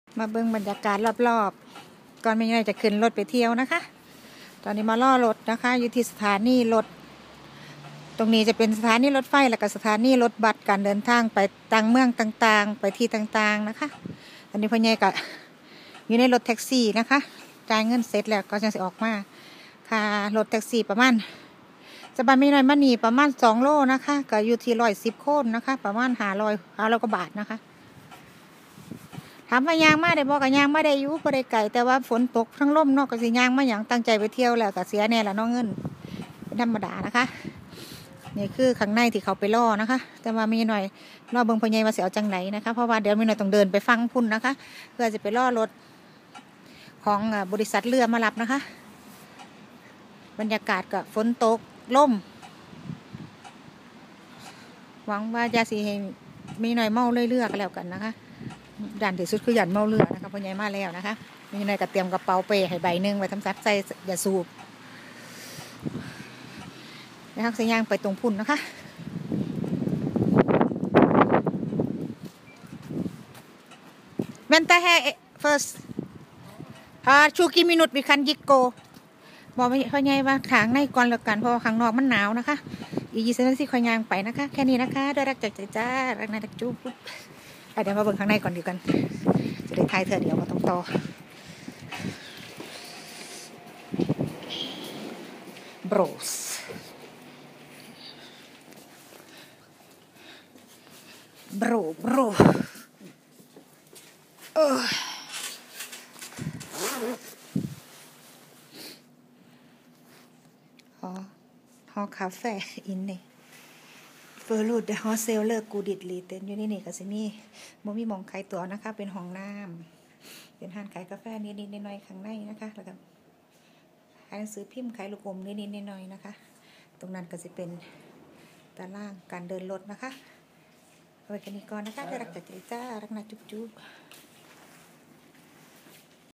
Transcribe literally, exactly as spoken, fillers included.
มาเบิ่งบรรยากาศรอบๆก่อนไม่ง่ายจะขึ้นรถไปเที่ยวนะคะตอนนี้มาล่อรถนะคะอยู่ที่สถานีรถตรงนี้จะเป็นสถานีรถไฟแล้วก็สถานีรถบัสการเดินทางไปต่างเมืองต่างๆไปที่ต่างๆนะคะตอนนี้พ่อใหญ่ก็อยู่ในรถแท็กซี่นะคะจ่ายเงินเสร็จแล้วก็จะออกมาค่ารถแท็กซี่ประมาณจะบ้านไม่น้อยมานี่ประมาณสองโลนะคะก็อยู่ที่ร้อยสิบโคนนะคะประมาณห้าร้อยห้าร้อยกว่าบาทนะคะถามว่ายางมาได้บอกกับยางมาได้อยู่บ่ได้ไก่แต่ว่าฝนตกทั้งลมเนาะก็สิยางมาอย่างตั้งใจไปเที่ยวแล้วก็เสียแน่ละน้องเงินเป็นธรรมดานะคะนี่คือข้างในที่เขาไปล่อนะคะแต่ว่ามีหน่อยล่อเบิ่งพ่อใหญ่ว่าสิเอาจังไหนนะคะเพราะว่าเดี๋ยวมีหน่อยต้องเดินไปฟังพุ่นนะคะเพื่อจะไปล่อรถของบริษัทเรือมารับนะคะบรรยากาศกับฝนตกลมหวังว่าจะสิให้มีหน่อยเมาเรื่อยๆก็แล้วกันนะคะด่านที่สุดคือหยันเมาเรือนะคะพ่อใหญ่มาแล้วนะคะมีหน่อยก็เตรียมกระเป๋าเป้ให้ใบหนึ่งไว้ทำซักใส่ยาสูบนะครับสัญญาณไปตรงพุ่นนะคะเวนต้าแฮ first อ่าชูกิมินุตวิคันยิโกบอกพ่อใหญ่ว่าขางในก่อนแล้วกันเพราะว่าข้างนอกมันหนาวนะคะอีกยี่สิบนาทีค่อยย่างไปนะคะแค่นี้นะคะด้วยรักจากใจจ้ารักนายรักจุ๊บเดี๋ยวมาเบิ่งข้างในก่อนดีกันจะได้ทายเธอเดี๋ยวมาต้องต่อโบรสโบรโบรเออฮอฮอคาเฟ่อินนี่เฟอร์ลูดเดอะฮอเซลเลอร์กูดิดลีเต็นอยู่นี่นี่ก็สิมีบ่มีมองขายตัวนะคะเป็นห้องน้ำเป็นห้างขายกาแฟนิดๆหน่อยๆข้างในนะคะแล้วก็ขายหนังสือพิมพ์ขายลูกอมนิดๆหน่อยๆนะคะตรงนั้นก็จะเป็นตารางการเดินรถนะคะเอาไว้กันนี้ก่อนนะคะได้รักจากใจจ้ารักนะจุ๊บๆ